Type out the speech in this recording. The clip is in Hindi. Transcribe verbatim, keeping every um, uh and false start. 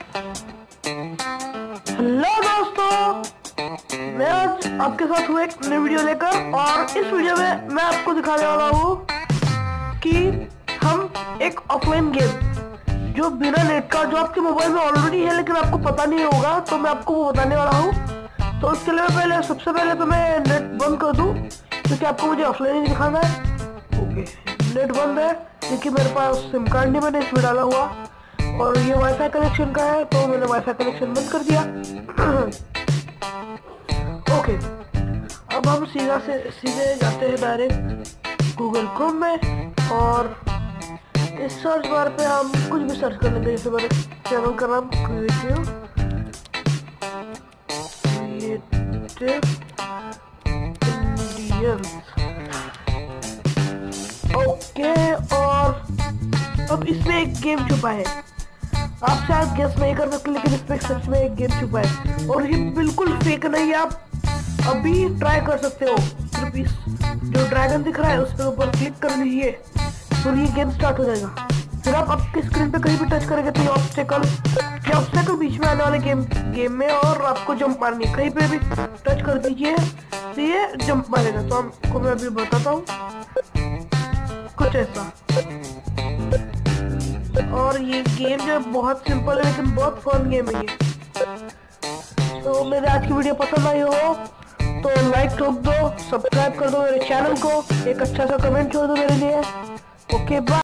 हेलो दोस्तों, मैं आज आपके साथ हूँ एक नई वीडियो लेकर। और इस वीडियो में मैं आपको दिखाने वाला हूँ कि हम एक ऑफलाइन गेम जो बिना नेट का, जो आपके मोबाइल में ऑलरेडी है लेकिन आपको पता नहीं होगा, तो मैं आपको वो बताने वाला हूँ। तो इसके लिए पहले सबसे पहले तो मैं नेट बंद कर दूँ क्योंकि आपको मुझे ऑफलाइन ही दिखाना है। ओके, नेट बंद है क्योंकि मेरे पास सिम कार्ड नहीं मैंने इसमें डाला हुआ, और ये वाईफाई कनेक्शन का है तो मैंने वाईफाई कनेक्शन बंद कर दिया। ओके, अब हम सीधा से सीधे जाते हैं डायरेक्ट गूगल क्रोम में, और इस सर्च बार पे हम कुछ भी सर्च कर लेंगे। जैसे मेरे चैनल का नाम क्रिएटिव इंडियंस। ओके, और अब इसमें एक गेम छुपा है। आप शायद गेस नहीं कर सकते लेकिन इसमें सच में एक गेम छुपा है, और ये बिल्कुल फेक नहीं है। आप अभी ट्राई कर सकते हो। सिर्फ इस जो ड्रैगन दिख रहा है उस पर ऊपर क्लिक कर लीजिए और ये गेम स्टार्ट हो जाएगा। फिर आप आपकी स्क्रीन पे कहीं भी टच करेंगे तो ये ऑब्स्टेकल ये ऑब्स्टेकल बीच में आने वाले गेम गेम में, और आपको जंप मारनी है। कहीं पे भी टच कर दीजिए तो ये जंप मारेगा। तो आपको मैं अभी बताता हूँ कुछ ऐसा। और ये गेम जो है बहुत सिंपल है लेकिन बहुत फन गेम है ये। तो मेरे आज की वीडियो पसंद आई हो तो लाइक ठोक दो, सब्सक्राइब कर दो मेरे चैनल को, एक अच्छा सा कमेंट छोड़ दो मेरे लिए। Okay, bye.